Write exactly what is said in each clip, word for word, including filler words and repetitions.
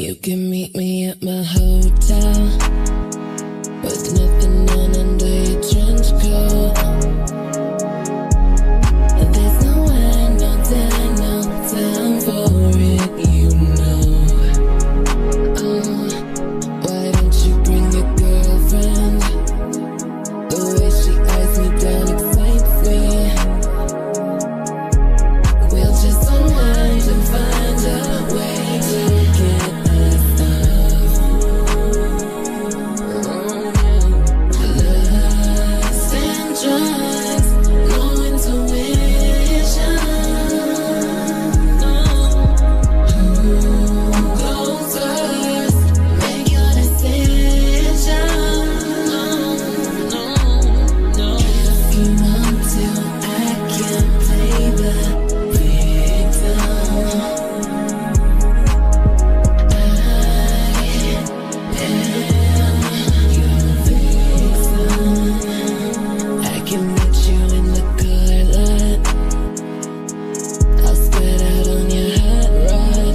You can meet me at my hotel with nothing on under your trench coat. There's no end, no time, no time for it, you know. Oh, why don't you bring your girlfriend? The way she eyes me down excites me. We'll just unwind and find a way to get us out. Oh, yeah. Lust and drugs, no intuition. No. Close first, make your decision. No, no, no. If you want to, I can play the victim. I can meet you in the car lot. I'll spread out on your hot rod.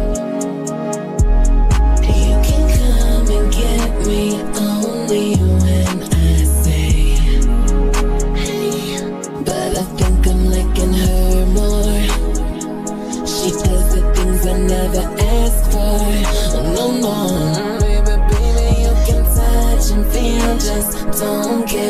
You can come and get me only when I say hey. But I think I'm liking her more. She does the things I never ask for. Oh, no, no. Baby, baby, you can touch and feel, just don't get